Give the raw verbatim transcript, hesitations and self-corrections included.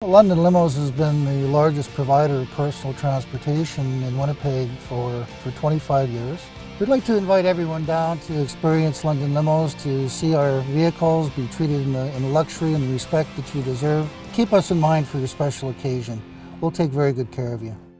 Londo Limos has been the largest provider of personal transportation in Winnipeg for, for twenty-five years. We'd like to invite everyone down to experience Londo Limos, to see our vehicles, be treated in the, in the luxury and the respect that you deserve. Keep us in mind for your special occasion. We'll take very good care of you.